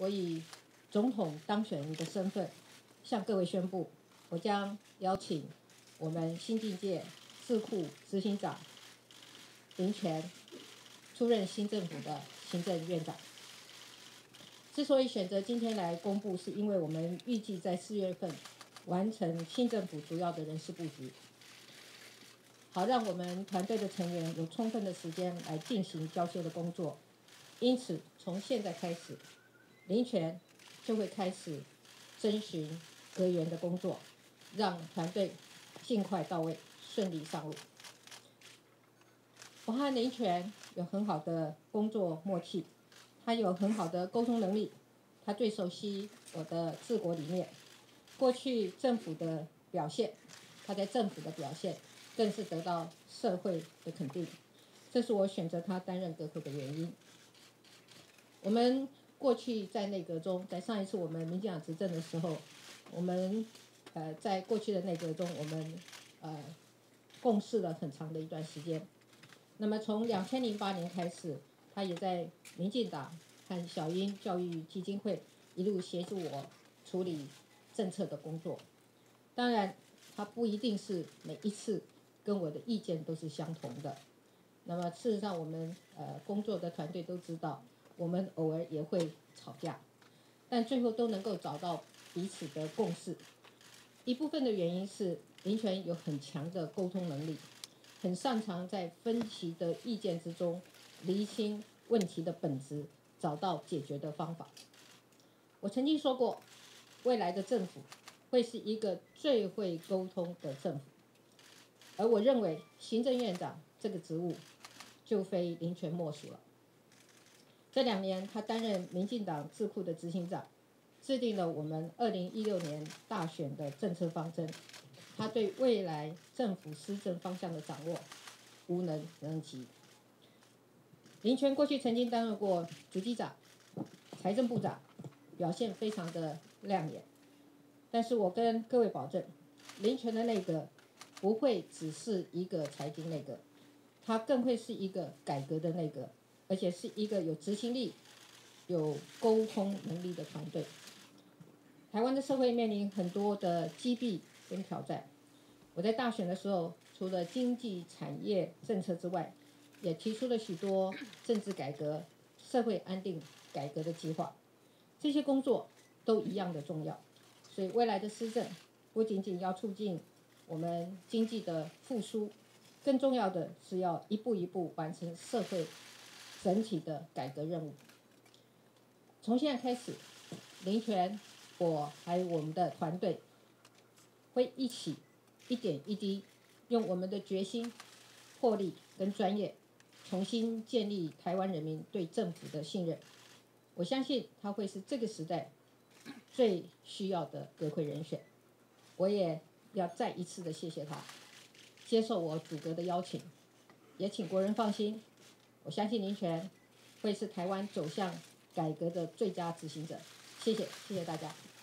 我以总统当选人的身份向各位宣布，我将邀请我们新境界智库执行长林全出任新政府的行政院长。之所以选择今天来公布，是因为我们预计在4月份完成新政府主要的人事布局，好让我们团队的成员有充分的时间来进行交接的工作。因此，从现在开始，林全就会开始征询阁员的工作，让团队尽快到位，顺利上路。我和林全有很好的工作默契，他有很好的沟通能力，他最熟悉我的治国理念。过去政府的表现，他在政府的表现更是得到社会的肯定，这是我选择他担任阁揆的原因。我们过去在内阁中，在上一次我们民进党执政的时候，我们在过去的内阁中，我们共事了很长的一段时间。那么从2008年开始，他也在民进党和小英教育基金会一路协助我处理政策的工作。当然，他不一定是每一次跟我的意见都是相同的。那么事实上，我们工作的团队都知道，我们偶尔也会吵架，但最后都能够找到彼此的共识。一部分的原因是林全有很强的沟通能力，很擅长在分歧的意见之中厘清问题的本质，找到解决的方法。我曾经说过，未来的政府会是一个最会沟通的政府，而我认为行政院长这个职务就非林全莫属了。这2年，他担任民进党智库的执行长，制定了我们2016年大选的政策方针。他对未来政府施政方向的掌握无能能及。林全过去曾经担任过主机长、财政部长，表现非常的亮眼。但是我跟各位保证，林全的内阁不会只是一个财经内阁，它更会是一个改革的内阁，而且是一个有执行力、有沟通能力的团队。台湾的社会面临很多的机弊跟挑战。我在大选的时候，除了经济产业政策之外，也提出了许多政治改革、社会安定改革的计划。这些工作都一样的重要。所以未来的施政不仅仅要促进我们经济的复苏，更重要的是要一步一步完成社会整体的改革任务。从现在开始，林全、我还有我们的团队会一起一点一滴，用我们的决心、魄力跟专业，重新建立台湾人民对政府的信任。我相信他会是这个时代最需要的阁揆人选。我也要再一次的谢谢他接受我组阁的邀请，也请国人放心，我相信林全会是台湾走向改革的最佳执行者。谢谢大家。